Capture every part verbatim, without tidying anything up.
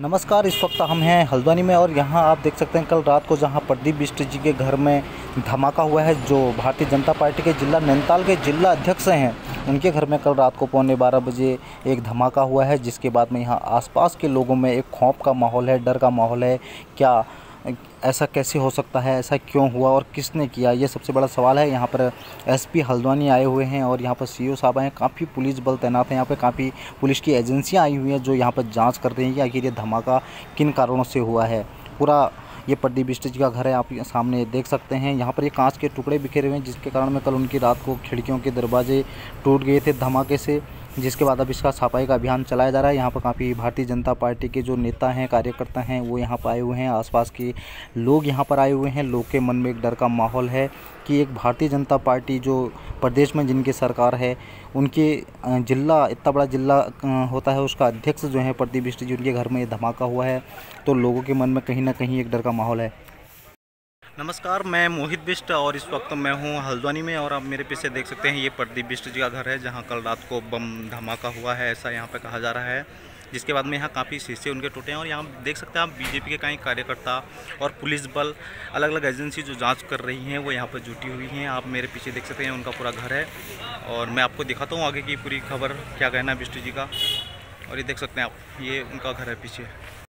नमस्कार। इस वक्त हम हैं हल्द्वानी में और यहाँ आप देख सकते हैं कल रात को जहाँ प्रदीप बिष्ट जी के घर में धमाका हुआ है। जो भारतीय जनता पार्टी के जिला नैनीताल के जिला अध्यक्ष हैं, उनके घर में कल रात को पौने बारह बजे एक धमाका हुआ है, जिसके बाद में यहाँ आसपास के लोगों में एक खौफ का माहौल है, डर का माहौल है। क्या ऐसा कैसे हो सकता है, ऐसा क्यों हुआ और किसने किया, ये सबसे बड़ा सवाल है। यहाँ पर एसपी हल्द्वानी आए हुए हैं और यहाँ पर सीओ साहब आए हैं, काफ़ी पुलिस बल तैनात है यहाँ पे, काफ़ी पुलिस की एजेंसियाँ आई हुई हैं जो यहाँ पर जांच कर रही हैं कि आखिर ये धमाका किन कारणों से हुआ है। पूरा ये प्रदीप बिष्ट जी का घर है, आप सामने देख सकते हैं। यहाँ पर ये कांच के टुकड़े बिखरे हुए हैं, जिसके कारण में कल उनकी रात को खिड़कियों के दरवाजे टूट गए थे धमाके से, जिसके बाद अब इसका सफाई का अभियान चलाया जा रहा है। यहाँ पर काफ़ी भारतीय जनता पार्टी के जो नेता हैं, कार्यकर्ता हैं, वो यहाँ पर आए हुए हैं। आसपास के लोग यहाँ पर आए हुए हैं। लोग के मन में एक डर का माहौल है कि एक भारतीय जनता पार्टी जो प्रदेश में जिनकी सरकार है, उनके जिला इतना बड़ा जिला होता है, उसका अध्यक्ष जो है प्रदीप बिष्ट जी, उनके घर में ये धमाका हुआ है, तो लोगों के मन में कहीं ना कहीं एक डर का माहौल है। नमस्कार, मैं मोहित बिष्ट और इस वक्त मैं हूं हल्द्वानी में और आप मेरे पीछे देख सकते हैं ये प्रदीप बिष्ट जी का घर है, जहां कल रात को बम धमाका हुआ है, ऐसा यहां पे कहा जा रहा है। जिसके बाद में यहाँ काफ़ी शीशे उनके टूटे हैं और यहाँ देख सकते हैं आप बीजेपी के कई कार्यकर्ता और पुलिस बल, अलग अलग एजेंसी जो जांच कर रही हैं, वो यहाँ पर जुटी हुई हैं। आप मेरे पीछे देख सकते हैं उनका पूरा घर है और मैं आपको दिखाता हूँ आगे की पूरी खबर, क्या कहना है बिष्ट जी का। और ये देख सकते हैं आप, ये उनका घर है पीछे।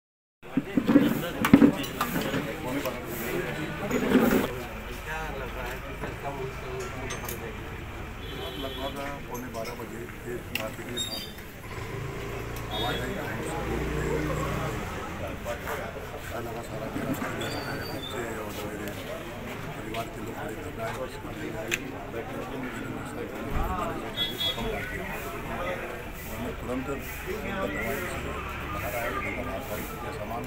लगभग पौने बारह बजे एक ट्रैफिक के साथ आवाज़ आई, लगा सारा मेरा बच्चे और मेरे परिवार के लोग बड़े घबराए और खत्म कर दिया। हमने तुरंत दवाई से बाहर आया कि बाहर का सामान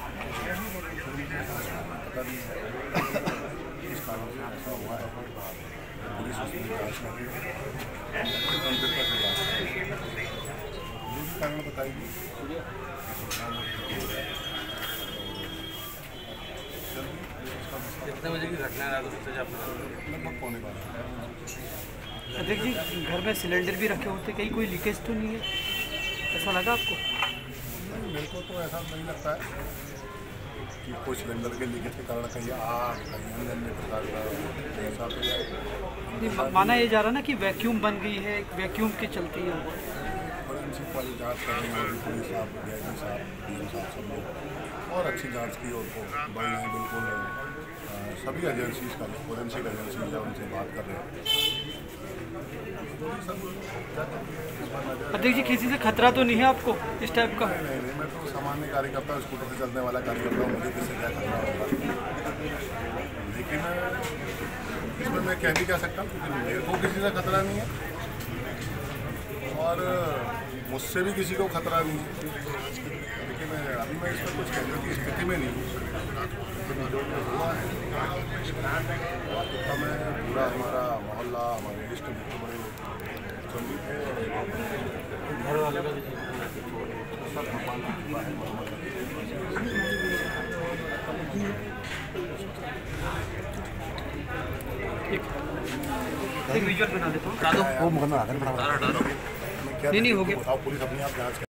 पता नहीं है किस कारण से ऐसा हुआ है। पुलिस उसमें जाँच कर रही है, गंभीरता से जाँच कर रही है, जो भी कारण बताएगी। कितने बजे की घटना है? लगभग पौने बारह। अध्यक्ष जी, घर में सिलेंडर भी रखे होते, कहीं कोई लीकेज तो नहीं है, ऐसा लगा आपको? नहीं, मेरे को तो ऐसा नहीं लगता है कि कोई सिलेंडर के लीकेज के कारण कहीं आग, कहीं अन्य अन्य प्रकार का ऐसा तो नहीं, माना ये जा रहा ना कि वैक्यूम बन गई है, वैक्यूम की चलती है। फोरेंसिक वाली जाँच कर रही है, पुलिस साहब, डी आई जी साहब, डी एम साहब, सब लोग और अच्छी जाँच की और को बढ़ रहे हैं। बिल्कुल सभी एजेंसीज का, फोरेंसिक एजेंसीज है, उनसे बात कर रहे हैं। अध्यक्ष जी, किसी से खतरा तो नहीं है आपको इस टाइप का? नहीं नहीं, मैं तो सामान्य कार्यकर्ता, स्कूटर से चलने वाला कार्यकर्ता हूँ, मुझे किससे क्या खतरा होगा। लेकिन इसमें मैं कह नहीं कह सकता, क्योंकि मेरे को किसी से खतरा नहीं है और मुझसे भी किसी को खतरा नहीं है। लेकिन अभी मैं इसमें कुछ कहने की स्थिति में नहीं हूँ। जो हुआ है वास्तविकता में पूरा हमारा मोहल्ला, हमारे इष्ट मित्र बड़े सभी थे और घर वाले का सब भगवान की कृपा है। एक विजुअल बना देता हूँ। वो मुकदमा नहीं नहीं हो गया, पुलिस अपने आप जांच